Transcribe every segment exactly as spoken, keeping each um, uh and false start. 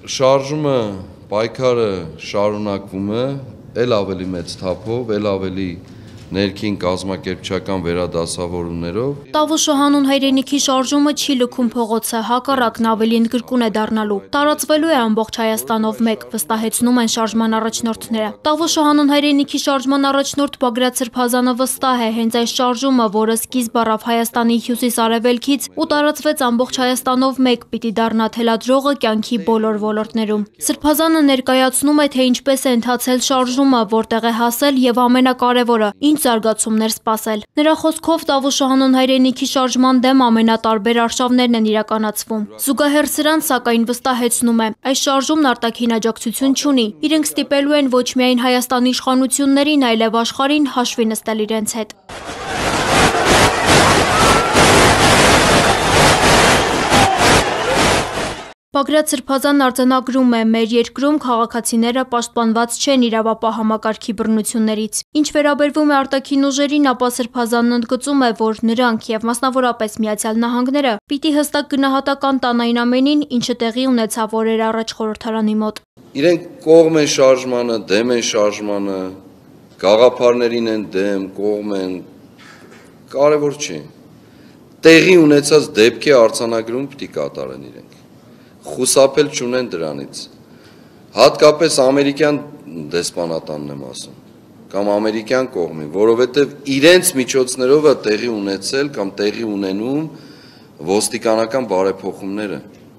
շարժումը, պայքարը շարունակվում է, ել ավելի մեծ թափով, ել ավելի ներքին կազմակերպչական վերադասավորումներով։ Տավուշը հանուն հայրենիքի շարժումը չի լքում փողոցը, հակառակն ավելի ընդգրկուն է դառնալու։ Տարածվելու է ամբողջ Հայաստանով մեկ, վստահեցնում են շարժման առաջնորդները։ Տավուշը հանուն հայրենիքի շարժման առաջնորդ Բագրատ Սրբազանը վստահ է, հենց այս շարժումը, որը սկիզբ առավ Հայաստանի հյուսիս-արևելքից ու տարածվեց ամբողջ Հայաստանով մեկ, պիտի դառնա թելադրողը կյանքի բոլոր ոլորտներում։ Սրբազանը ներկայացնում է, թե ինչպես է ընթացել շարժումը, որտեղ է հասել եւ ամենակարևորը, ինչ զարգացումներ սպասել։ Նրա խոսքով Տավուշը հանուն հայրենիքի շարժման դեմ ամենատարբեր արշավներն են իրականացվում։ Զուգահեռ սրան, սակայն, վստահեցնում է, այս շարժումն արտաքին աջակցություն չունի։ Իրենք ստիպելու են ոչ միայն Հայաստանի իշխանություններին, այլև աշխարհին հաշվի նստել իրենց հետ։ Բագրատ Սրբազանն արձանագրում է, մեր երկրում քաղաքացիները պաշտպանված չեն իրավապահ համակարգի բռնություններից։ Ինչ վերաբերվում է արտաքին ուժերին, ապա Սրբազանն ընդգծում է, որ նրանք եւ մասնավորապես Միացյալ Նահանգները պիտի հստակ գնահատական տան այն ամենին, ինչը տեղի ունեցավ օրեր առաջ խորհրդարանի մոտ։ Իրենք կողմ են շարժմանը, դեմ են շարժմանը, գաղափարներին են դեմ, կողմ են, կարևոր չի։ Տեղի ունեցած դեպքի արձանագրում պիտի կատարեն իրենք։ Խուսափել չունեն դրանից, հատկապես ամերիկյան դեսպանատանն եմ ասում, կամ ամերիկյան կողմին, որովհետև իրենց միջոցներով է տեղի ունեցել կամ տեղի ունենում ոստիկանական բարեփոխումները,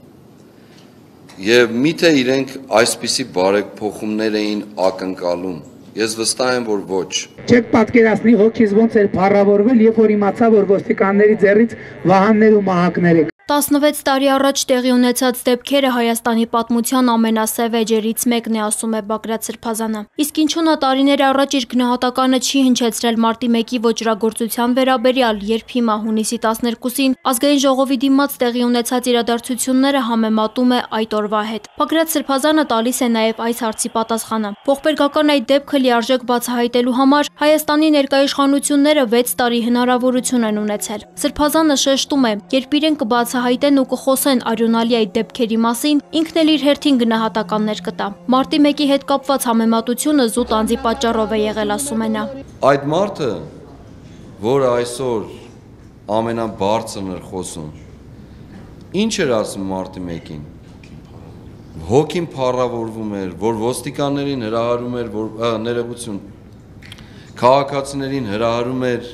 և միթե իրենք այսպիսի բարեփոխումներ էին ակնկալում, ես վստահ եմ, որ ոչ։ Չեք պատկերացնի հոգիս ոնց էր փառավորվել, երբ որ իմացա, որ ոստիկանների ձեռից վահաններ ու մահակներ եք։ տասնվեց տարի առաջ տեղի ունեցած դեպքերը Հայաստանի պատմության ամենասև էջերից մեկն է, ասում է Բագրատ Սրբազանը։ Իսկ ինչու նա տարիներ առաջ իր գնահատականը չի հնչեցրել մարտի մեկի ոճրագործության վերաբերյալ, երբ հիմա հունիսի տասներկուսին ազգային ժողովի դիմաց տեղի ունեցած իրադարձությունները համեմատում է այդ օրվա հետ։ Բագրատ Սրբազանը տալիս է նաև այս հարցի պատասխանը։ Ողբերգական այդ դեպքը լիարժեք բացահայտելու համար Հայաստանի ներկայիշխանությունները վեց տարի հնարավորություն են ունեցել։ Սրբազանը շեշտում է, երբ իրենք կբացահայտեն ու կխոսեն արյունալի այդ դեպքերի մասին, ինքն էլ իր հերթին գնահատականներ կտա։ Մարտի մեկի հետ կապված համեմատությունը զուտ անձի պատճառով է եղել, ասում է նա։ Այդ մարդը, որը այսօր ամենաբարձրն էր խոսում, ինչ էր ասում մարտի մեկին։ Հոգին փառավորվում էր, որ ոստիկաններին հրահարում էր, որ ներողություն, քաղաքացիներին հրահարում էր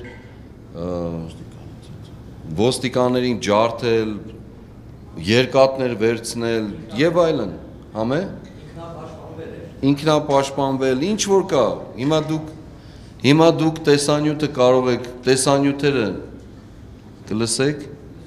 ոստիկաններին ջարդել, երկաթներ վերցնել եւ այլն, համե։ Ինքնապաշտպանվել, ինչ որ կա։ Հիմա դուք հիմա դուք տեսանյութը կարող եք, տեսանյութերը կլսեք։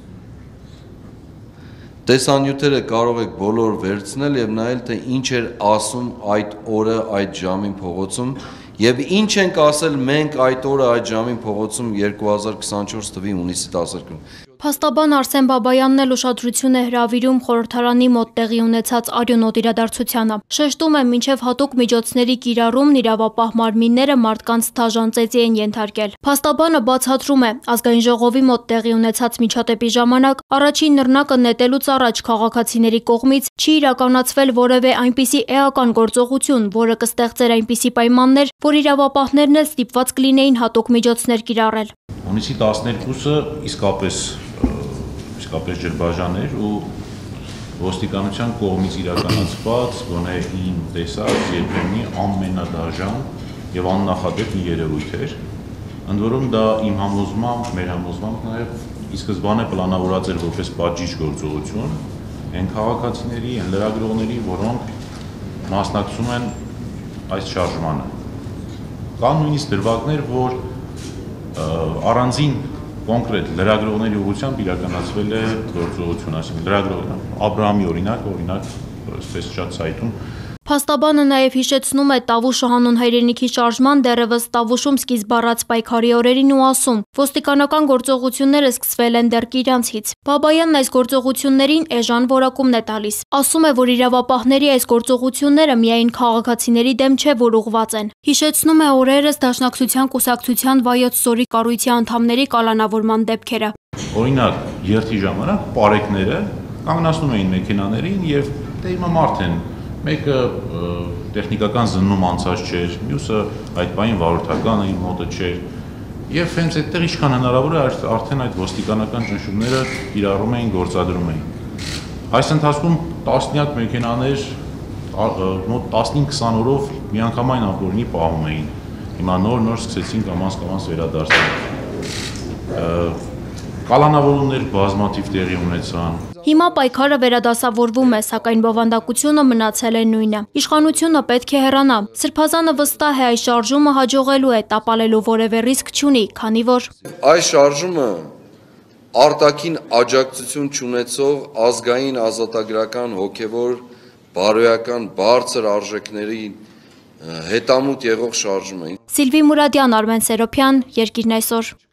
Տեսանյութերը կարող եք բոլոր վերցնել եւ նայել, թե ինչ էր ասում այդ օրը այդ ժամին փողոցում եւ ինչ ենք ասել մենք այդ օրը այդ ժամին փողոցում երկու հազար քսանչորս թվականի հունիսի տասներկուսին։ Փաստաբան Արսեն Բաբայանն էլ ուշադրություն է հրավիրում խորհրդարանի մոտ տեղի ունեցած արյունոտ իրադարձությանը։ Շեշտում է, մինչև հատուկ միջոցների կիրառումն իրավապահ մարմինները մարդկանց դաժան ծեծի են ենթարկել։ Փաստաբանը բացատրում է, ազգային ժողովի մոտ տեղի ունեցած միջադեպի ժամանակ առաջին նռնակը նետելուց առաջ քաղաքացիների կողմից չի իրականացվել որևէ այնպիսի էական գործողություն, որը կստեղծեր այնպիսի պայմաններ, որ իրավապահներն էլ ստիպված կլինեին հատուկ միջոցներ կիրառել։ Հունիսի տասներկուսը իսկապես իսկապես ջրբաժան էր ու ոստիկանության կողմից իրականացված գոնե իմ տեսած երբեմնի ամենադաժան եւ աննախադեպ մի երևույթ էր, ընդ որում դա իմ համոզմամբ, մեր համոզմամբ նաեւ ի սկզբանե պլանավորված էր որպես պատժիչ գործողություն այն քաղաքացիների, այն լրագրողների, որոնք մասնակցում են այս շարժմանը։ Կան նույնիսկ դրվագներ, որ առանձին կոնկրետ լրագրողների ուղղությամբ իրականացվել է գործողություն, այսինքն լրագրող Աբրահամի օրինակ, օրինակ, այսպես շատ սայթում։ Փաստաբանը նաև հիշեցնում է Տավուշը հանուն հայրենիքի շարժման դեռևս Տավուշում սկիզբ առած պայքարի օրերին ու ասում, ոստիկանական գործողությունները սկսվել են դեռ Կիրանցից։ Բաբայանն այս գործողություններին էժան որակումն է տալիս։ Ասում է, որ իրավապահների այս գործողությունները միայն քաղաքացիների դեմ չէ, որ ուղղված են։ Հիշեցնում է օրերս Դաշնակցության կուսակցության Վայոց Ձորի կառույցի անդամների կալանավորման դեպքերը։ Օրինակ, երթի ժամանակ պարեկները կանգնացնում էին մեքենաներին եւ Դե հիմա մարդ են, մեկը տեխնիկական զննում անցած չէր, մյուսը այդ բային վարորդականը իր մոտը չէր, եւ հենց այդտեղ ինչքան հնարավոր է արդեն այդ ոստիկանական ճնշումները իրարում էին, գործադրում էին։ Այս ընթացքում տասնյակ մեքենաներ մոտ տասնհինգ քսան օրով միանգամայն ապօրինի պահում էին։ Հիմա նոր-նոր սկսեցին կամաց-կամաց վերադարձնել։ Կալանավորումներ բազմաթիվ տեղի ունեցան։ Հիմա պայքարը վերադասավորվում է, սակայն բովանդակությունը մնացել է նույնը։ Իշխանությունը պետք է հեռանա։ Սրբազանը վստահ է այս շարժումը հաջողելու է, տապալելու որևէ ռիսկ չունի, քանի որ այս շարժումը արտաքին աջակցություն չունեցող ազգային ազատագրական հոգևոր բարոյական բարձր արժեքների հետամուտ եղող շարժում է։ Սիլվի Մուրադյան, Արմեն Սերոփյան, Երկիրն այսօր։